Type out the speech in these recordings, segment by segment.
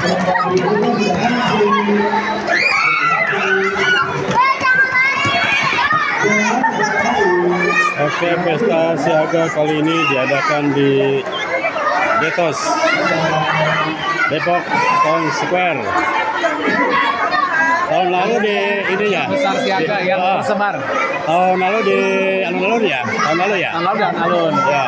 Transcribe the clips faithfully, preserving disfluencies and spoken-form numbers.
Oke, pesta siaga kali ini diadakan di Detos, Depok Town Square. Tahun lalu di ini ya. Besar siaga di, yang oh, tersebar. Tahun lalu di alun-alun ya. Tahun lalu ya. Tahun lalu dan alun. Ya.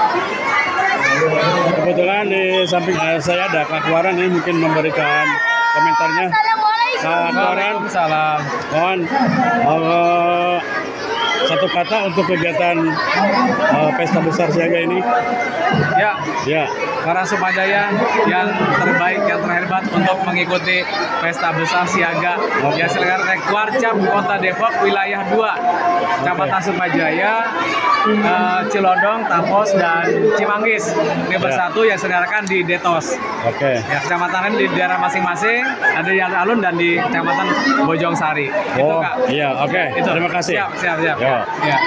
Kebetulan di samping eh, saya ada Kak Waran ini mungkin memberikan komentarnya. Kak Waran, salam. mohon uh, satu kata untuk kegiatan uh, pesta besar siaga ini. Ya, Ya. Karangsumpajaya yang terbaik, yang terhebat untuk mengikuti pesta besar siaga Oke. yang diselenggarakan oleh Kuarcap Kota Depok wilayah dua, Kecamatan Sumpajaya, eh, Cilodong, Tapos, dan Cimanggis. Ini bersatu yang diselenggarakan di Detos. Oke. Ya, kecamatan di daerah masing-masing, ada di alun-alun dan di Kecamatan Bojong Sari. Itu, Oh, Kak. iya, oke. Itu. Terima kasih. Siap, siap, siap. Yo. Ya.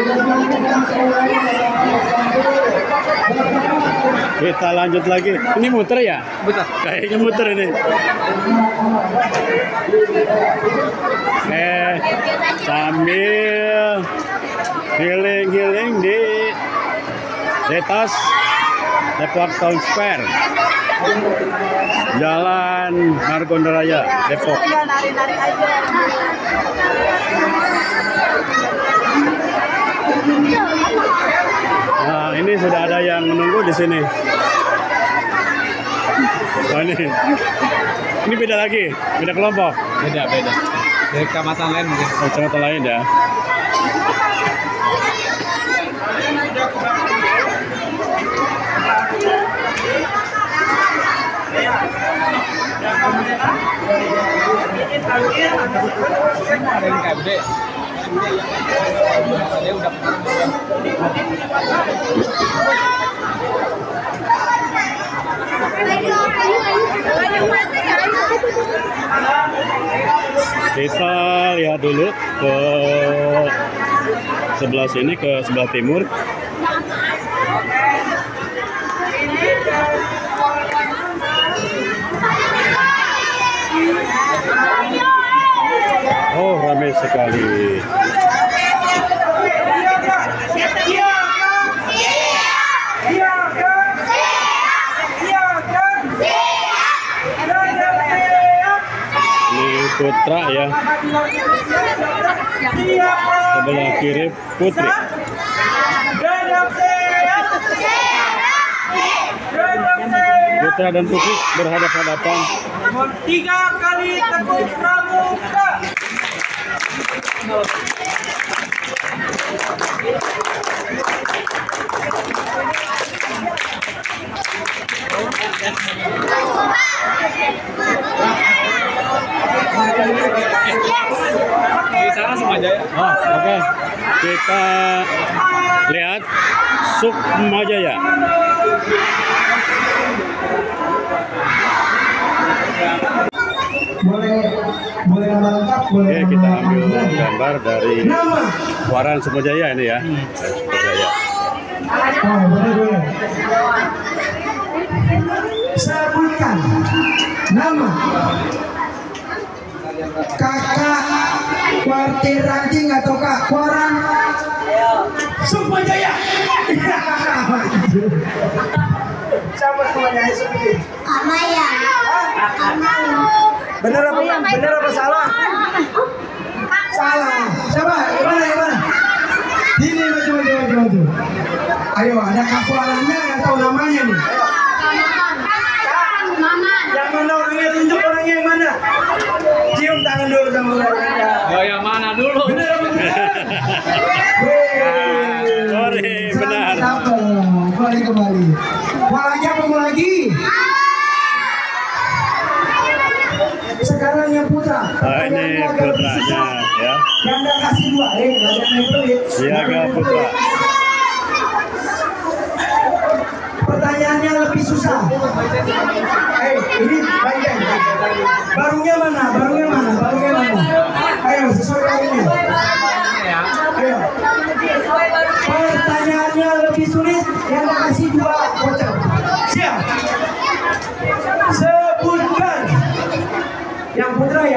Kita lanjut lagi. Ini muter ya? Betul. Kayaknya muter ini. Eh, sambil healing-healing di Detos, Depok Town Square, Jalan Margonda Raya, Depok. Nari-nari aja. Nah, ini sudah ada yang menunggu di sini. Oh, ini, ini beda lagi, beda kelompok. Beda, beda. Dari kecamatan lain mungkin. Oh, kecamatan lain ya. Ada yang K B. Dia udah Kita lihat dulu ke sebelah sini, ke sebelah timur. Oh, ramai sekali. Ini Putra ya. Sebelah kiri Putri. Putra dan Putri berhadapan-hadapan. Tiga kali tepuk pramuka. di sana Sumpajaya. Oh, oke. Okay. Kita lihat Sukmajaya. Boleh boleh nama lengkap, boleh Oke, kita nama ambil panggilan. gambar dari Nama. Waran Sukmajaya ini ya. Sukmajaya. Oh, boleh boleh. Sebutkan nama kakak kuartir ranting atau kak Waran Sukmajaya. Siapa Sukmajaya seperti? Amaya. Bener apa bener apa salah? Salah. Siapa? Gimana gimana? Ini maju maju maju maju. Ayo, ada kafuarannya yang tahu namanya nih. Yang mana orangnya, tunjuk orangnya yang mana? Cium tangan dulu sama orangnya. Oh, yang mana dulu? Bener apa bener? Sorry, benar. Kembali kembali. Mau lagi apa mau lagi? Sekarang yang Putra. Oh, ini putranya ya. Yang udah kasih dua, eh, nggak ada yang pelit. Siaga Putra. Pertanyaannya lebih susah. Eh, ini baik-baik. Barunya mana? Barunya mana? Barunya mana? Ayo, sesuai barunya. Ayo. Pertanyaannya lebih sulit. Yang udah kasih dua voucher. Siap. Sebutkan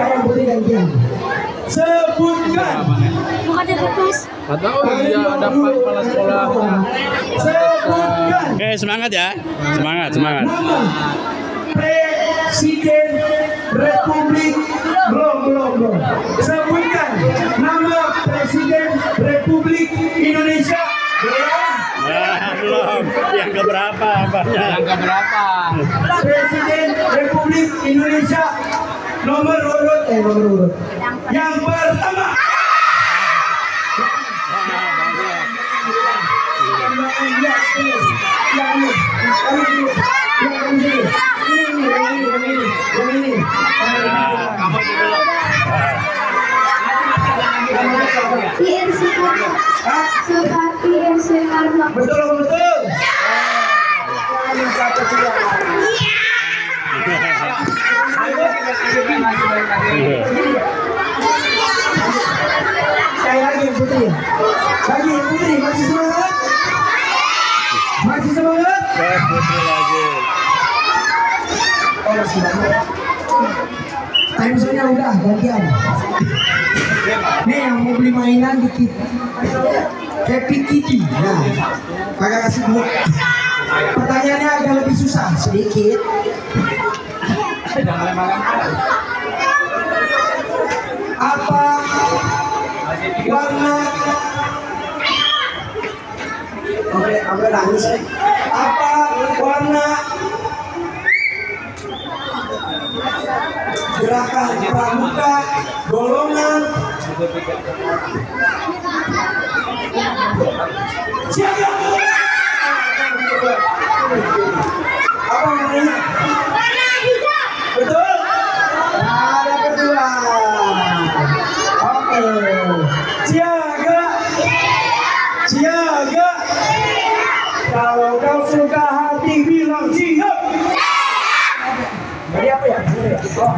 ayam putih gantian. Sebutkan. Bukan ada bebas. Atau dia dapat kepala sekolah. Sebutkan. Oke, semangat ya. Semangat, semangat. Nama Presiden Republik belum belum belum. Sebutkan nama Presiden Republik Indonesia. Belum. Nah, belum. Yang keberapa abahnya? Yang keberapa? Presiden Republik Indonesia nomor urut eh nomor urut yang pertama. P R Soekarno. Seperti P R Soekarno. Betul betul. Sekali lagi yang putri. Lagi yang putri masih semangat? Masih semangat? Ke putri lagi. Oh masih banyak. Time zone-nya udah gantian. Nih yang mau beli mainan dikit. Happy Kitty. Nah, kagak kasih duit. Pertanyaannya agak lebih susah sedikit. Apa warna? Oke, apa nangis? Apa warna gerakan pramuka golongan siaga? Apa warnanya? Warna hijau. Betul? Ada kedua. Oke. Siaga. Siaga. Kalau kau suka hati bilang siap. Jadi apa ya? Oh.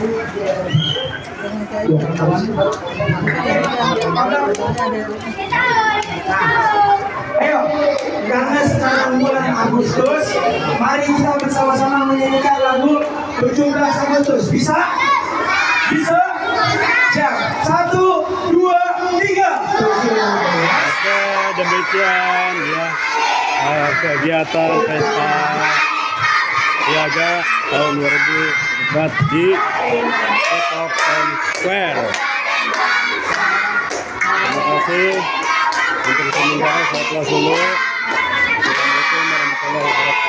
Ayo, karena sekarang bulan Agustus, mari kita bersama-sama menyanyikan lagu tujuh belas Agustus. Bisa? Bisa? Siap. Satu, dua, tiga. Oke, demikian ya uh, kegiatan pesta siaga tahun dua ribu empat di Depok Town Square. Terima kasih untuk sementara. Saya kelas dulu. Assalamualaikum warahmatullahi wabarakatuh.